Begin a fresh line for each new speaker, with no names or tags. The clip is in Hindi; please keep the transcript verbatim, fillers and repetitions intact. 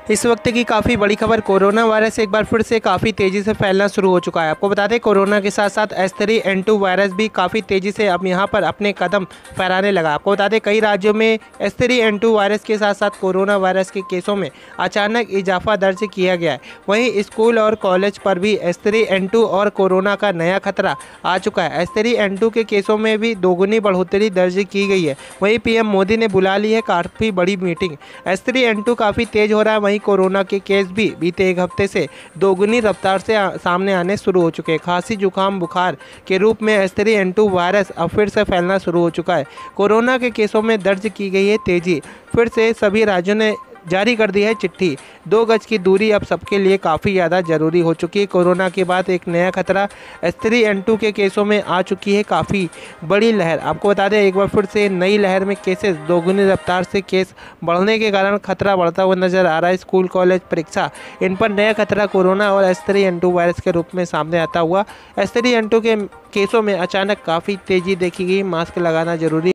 इस वक्त की काफ़ी बड़ी खबर, कोरोना वायरस एक बार फिर से काफ़ी तेज़ी से फैलना शुरू हो चुका है। आपको बता दें, कोरोना के साथ साथ H three N two virus भी काफ़ी तेज़ी से अब यहां पर अपने कदम फहराने लगा। आपको बता दें, कई राज्यों में H three N two virus के साथ साथ कोरोना वायरस के केसों में अचानक इजाफा दर्ज किया गया है। वहीं स्कूल और कॉलेज पर भी एच थ्री एन टू और कोरोना का नया खतरा आ चुका है। एच थ्री एन टू के केसों में भी दोगुनी बढ़ोतरी दर्ज की गई है। वहीं पीएम मोदी ने बुला ली है काफ़ी बड़ी meeting. H three N two काफ़ी तेज़ हो रहा है, वहीं कोरोना के केस भी बीते एक हफ्ते से दोगुनी रफ्तार से आ, सामने आने शुरू हो चुके हैं। खांसी, जुकाम, बुखार के रूप में H three N two virus अब फिर से फैलना शुरू हो चुका है। कोरोना के केसों में दर्ज की गई है तेजी। फिर से सभी राज्यों ने जारी कर दी है चिट्ठी। दो गज की दूरी अब सबके लिए काफ़ी ज़्यादा ज़रूरी हो चुकी है। कोरोना के बाद एक नया खतरा एच थ्री एन टू के केसों में आ चुकी है काफ़ी बड़ी लहर। आपको बता दें, एक बार फिर से नई लहर में केसेस दोगुनी रफ्तार से केस बढ़ने के कारण खतरा बढ़ता हुआ नजर आ रहा है। स्कूल, कॉलेज, परीक्षा, इन पर नया खतरा कोरोना और H three N two virus के रूप में सामने आता हुआ। एच थ्री एन टू के केसों में अचानक काफ़ी तेज़ी देखी गई। मास्क लगाना जरूरी।